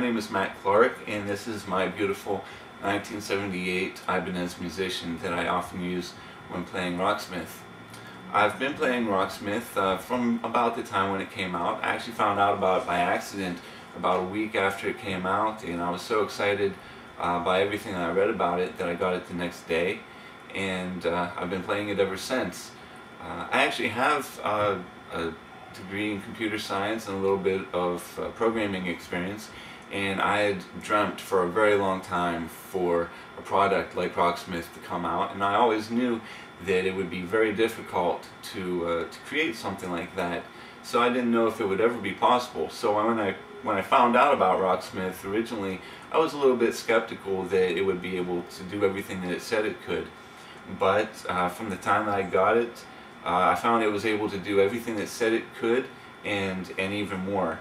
name is Matt Clark, and this is my beautiful 1978 Ibanez Musician that I often use when playing Rocksmith. I've been playing Rocksmith from about the time when it came out. I actually found out about it by accident about a week after it came out, and I was so excited by everything that I read about it that I got it the next day, and I've been playing it ever since. I actually have a degree in computer science and a little bit of programming experience, and I had dreamt for a very long time for a product like Rocksmith to come out, and I always knew that it would be very difficult to create something like that, so I didn't know if it would ever be possible. So when I found out about Rocksmith originally, I was a little bit skeptical that it would be able to do everything that it said it could, but from the time that I got it, I found it was able to do everything that said it could, and even more.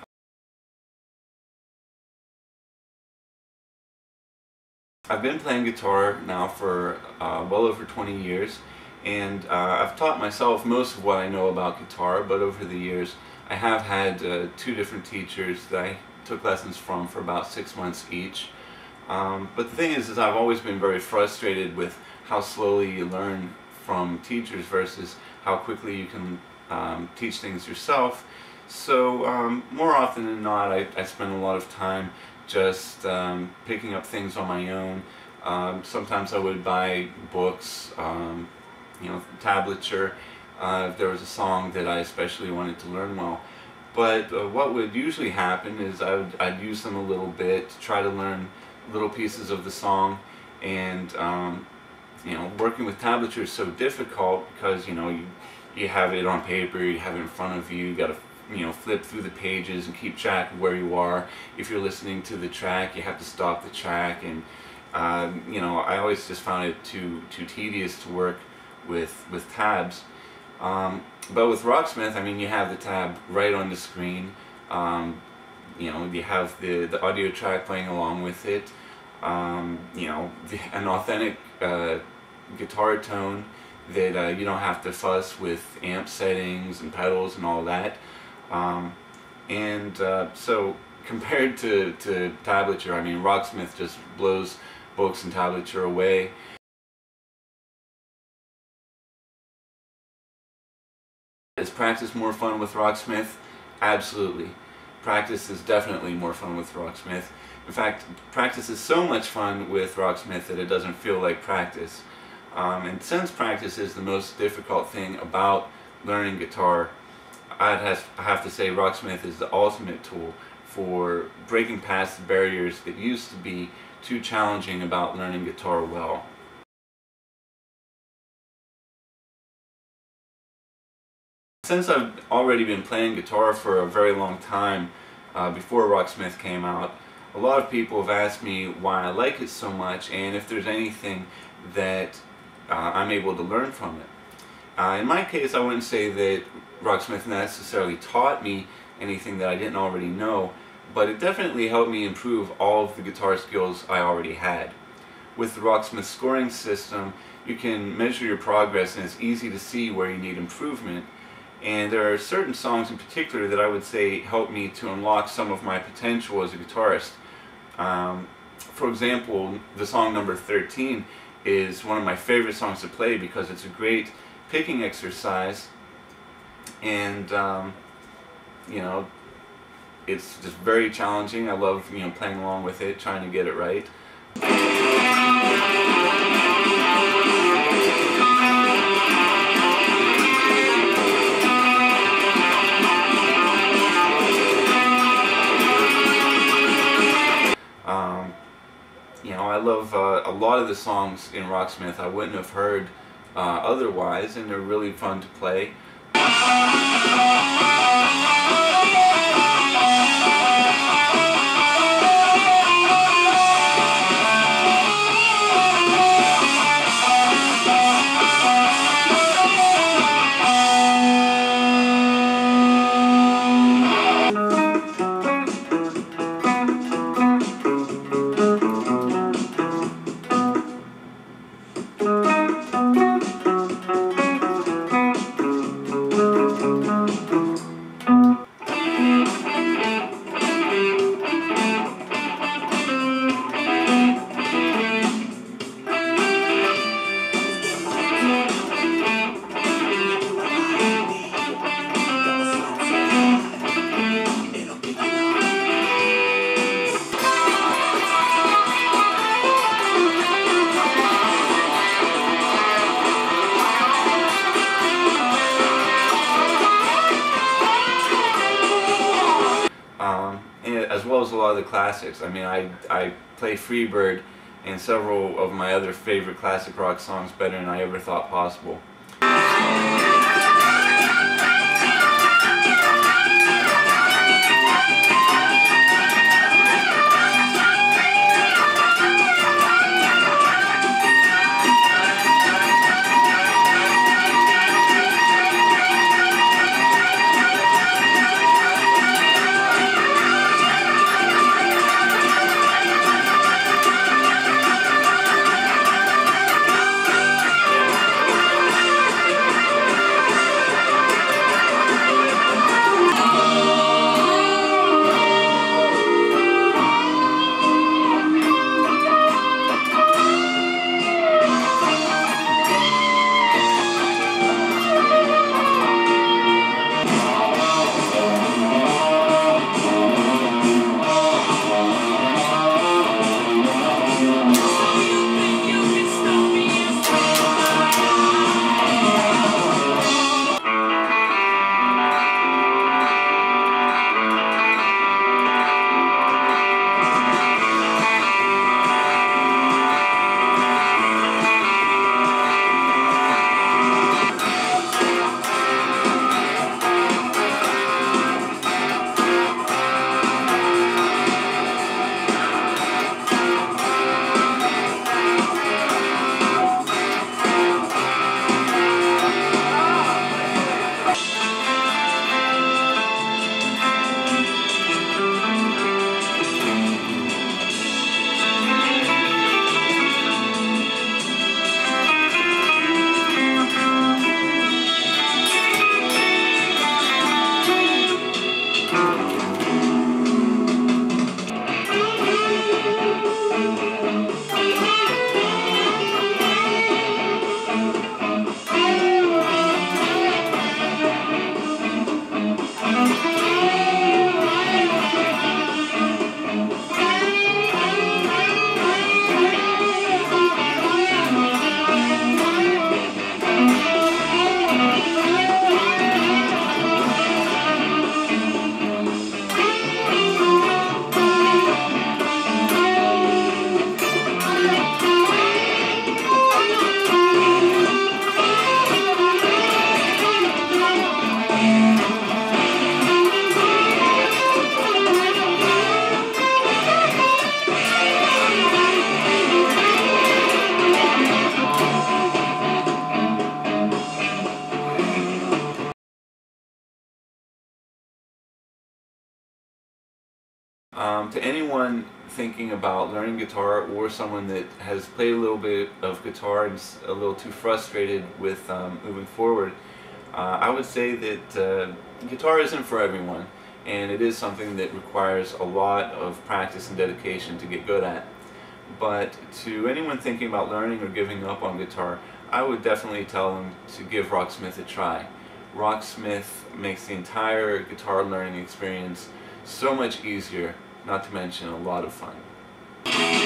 I've been playing guitar now for well over 20 years, and I've taught myself most of what I know about guitar, but over the years I have had two different teachers that I took lessons from for about 6 months each. But the thing is I've always been very frustrated with how slowly you learn from teachers versus how quickly you can teach things yourself. So more often than not, I spend a lot of time just picking up things on my own. Sometimes I would buy books, you know, tablature, if there was a song that I especially wanted to learn well. But what would usually happen is I'd use them a little bit to try to learn little pieces of the song, and you know, working with tablature is so difficult because, you know, you have it on paper, you have it in front of you, you got to, you know, flip through the pages and keep track of where you are. If you're listening to the track, you have to stop the track, and you know, I always just found it too tedious to work with tabs. But with Rocksmith, I mean, you have the tab right on the screen. You know, you have the audio track playing along with it. You know, an authentic guitar tone that you don't have to fuss with amp settings and pedals and all that. So compared to tablature, I mean, Rocksmith just blows books and tablature away. Is practice more fun with Rocksmith? Absolutely. Practice is definitely more fun with Rocksmith. In fact, practice is so much fun with Rocksmith that it doesn't feel like practice. And since practice is the most difficult thing about learning guitar, I have to say Rocksmith is the ultimate tool for breaking past the barriers that used to be too challenging about learning guitar well. Since I've already been playing guitar for a very long time, before Rocksmith came out, a lot of people have asked me why I like it so much and if there's anything that I'm able to learn from it. In my case, I wouldn't say that Rocksmith necessarily taught me anything that I didn't already know, but it definitely helped me improve all of the guitar skills I already had. With the Rocksmith scoring system, you can measure your progress, and it's easy to see where you need improvement. And there are certain songs in particular that I would say help me to unlock some of my potential as a guitarist. For example, the song number 13 is one of my favorite songs to play because it's a great picking exercise, and you know, it's just very challenging. I love, you know, playing along with it, trying to get it right. You know, I love a lot of the songs in Rocksmith I wouldn't have heard otherwise, and they're really fun to play. well as a lot of the classics. I mean, I play Freebird and several of my other favorite classic rock songs better than I ever thought possible. To anyone thinking about learning guitar, or someone that has played a little bit of guitar and is a little too frustrated with moving forward, I would say that guitar isn't for everyone, and it is something that requires a lot of practice and dedication to get good at. But to anyone thinking about learning or giving up on guitar, I would definitely tell them to give Rocksmith a try. Rocksmith makes the entire guitar learning experience so much easier, not to mention a lot of fun.